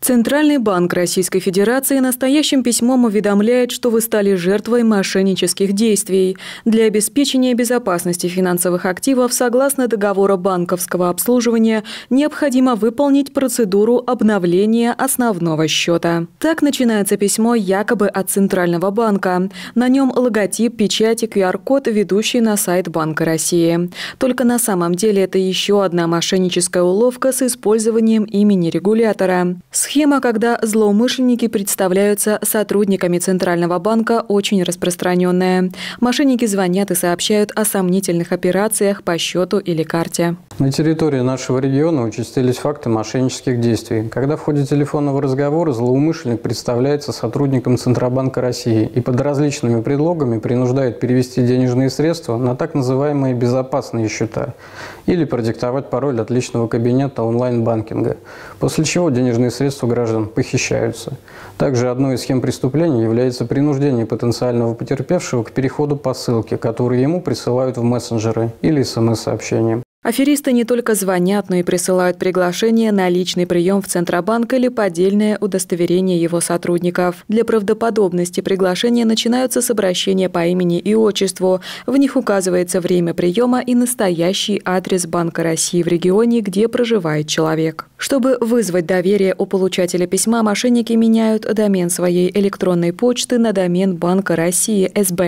Центральный банк Российской Федерации настоящим письмом уведомляет, что вы стали жертвой мошеннических действий. Для обеспечения безопасности финансовых активов согласно договора банковского обслуживания необходимо выполнить процедуру обновления основного счета. Так начинается письмо якобы от Центрального банка. На нем логотип, печать и QR-код, ведущий на сайт Банка России. Только на самом деле это еще одна мошенническая уловка с использованием имени регулятора. Схема, когда злоумышленники представляются сотрудниками Центрального банка, очень распространенная. Мошенники звонят и сообщают о сомнительных операциях по счету или карте. На территории нашего региона участились факты мошеннических действий, когда в ходе телефонного разговора злоумышленник представляется сотрудником Центробанка России и под различными предлогами принуждает перевести денежные средства на так называемые безопасные счета или продиктовать пароль от личного кабинета онлайн-банкинга, после чего денежные средства граждан похищаются. Также одной из схем преступления является принуждение потенциального потерпевшего к переходу по ссылке, которую ему присылают в мессенджеры или СМС-сообщения. Аферисты не только звонят, но и присылают приглашение на личный прием в Центробанк или поддельное удостоверение его сотрудников. Для правдоподобности приглашения начинаются с обращения по имени и отчеству. В них указывается время приема и настоящий адрес Банка России в регионе, где проживает человек. Чтобы вызвать доверие у получателя письма, мошенники меняют домен своей электронной почты на домен Банка России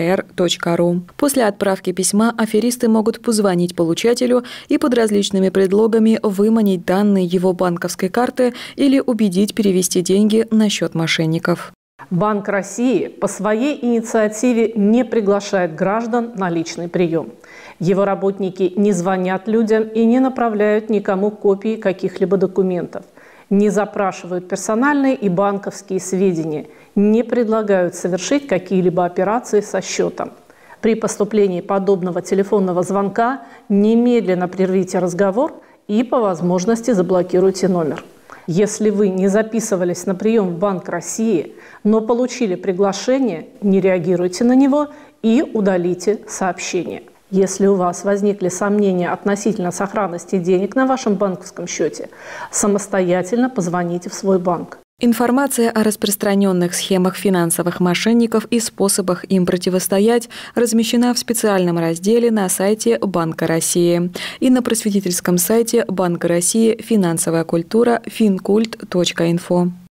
sbr.ru. После отправки письма аферисты могут позвонить получателю и под различными предлогами выманить данные его банковской карты или убедить перевести деньги на счет мошенников. Банк России по своей инициативе не приглашает граждан на личный прием. Его работники не звонят людям и не направляют никому копии каких-либо документов, не запрашивают персональные и банковские сведения, не предлагают совершить какие-либо операции со счетом. При поступлении подобного телефонного звонка немедленно прервите разговор и по возможности заблокируйте номер. Если вы не записывались на прием в Банк России, но получили приглашение, не реагируйте на него и удалите сообщение. Если у вас возникли сомнения относительно сохранности денег на вашем банковском счете, самостоятельно позвоните в свой банк. Информация о распространенных схемах финансовых мошенников и способах им противостоять размещена в специальном разделе на сайте Банка России и на просветительском сайте Банка России «Финансовая культура» fincult.info.